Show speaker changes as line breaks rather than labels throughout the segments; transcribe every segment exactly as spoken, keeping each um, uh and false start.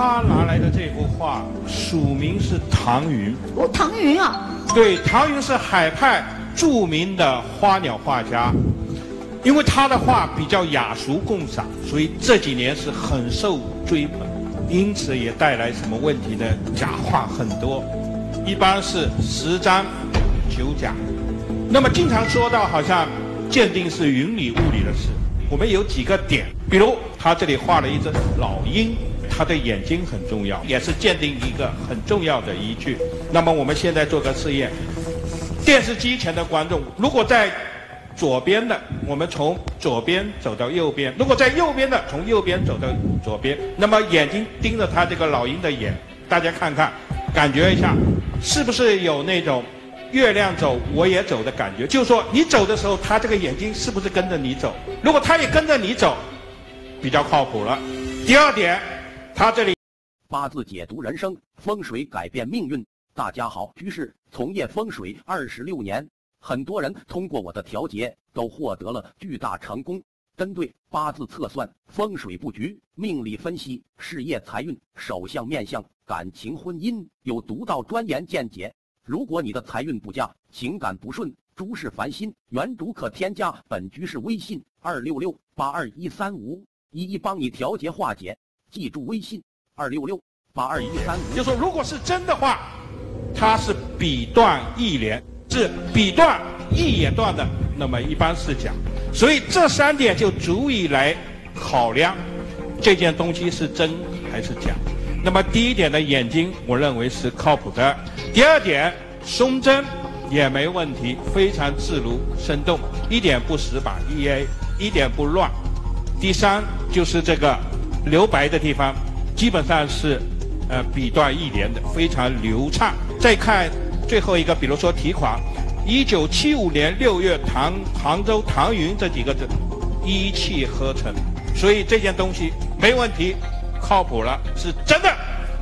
他拿来的这幅画署名是唐云。
哦，唐云啊。
对，唐云是海派著名的花鸟画家，因为他的画比较雅俗共赏，所以这几年是很受追捧，因此也带来什么问题呢？假画很多，一般是十张九假。那么经常说到好像鉴定是云里雾里的事，我们有几个点，比如他这里画了一只老鹰，他的眼睛很重要，也是鉴定一个很重要的依据。那么我们现在做个试验，电视机前的观众，如果在左边的，我们从左边走到右边；如果在右边的，从右边走到左边。那么眼睛盯着他这个老鹰的眼，大家看看，感觉一下，是不是有那种月亮走我也走的感觉？就是说你走的时候，他这个眼睛是不是跟着你走？如果他也跟着你走，比较靠谱了。第二点，他这里
八字解读人生，风水改变命运。大家好，居士从业风水二十六年，很多人通过我的调节都获得了巨大成功。针对八字测算、风水布局、命理分析、事业财运、手相面相、感情婚姻，有独到专研见解。如果你的财运不佳、情感不顺、诸事烦心，原主可添加本居士微信二六六八二一三五，一一帮你调节化解。记住微信二六六八二一三五。
就说如果是真的话，它是笔断意连，是笔断意也断的，那么一般是假。所以这三点就足以来考量这件东西是真还是假。那么第一点的眼睛，我认为是靠谱的。第二点，松针也没问题，非常自如生动，一点不死板，一 A 一点不乱。第三就是这个留白的地方，基本上是呃笔断意连的，非常流畅。再看最后一个，比如说题款，一九七五年六月唐杭州唐云这几个字，一气呵成，所以这件东西没问题，靠谱了，是真的。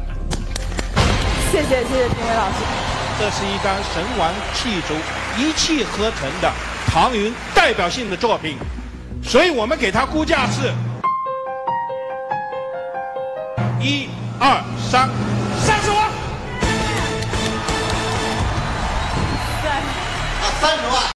谢谢谢谢评委老师。
这是一张神完气足、一气呵成的唐云代表性的作品，所以我们给它估价是一二三三十万。
啊，三十万。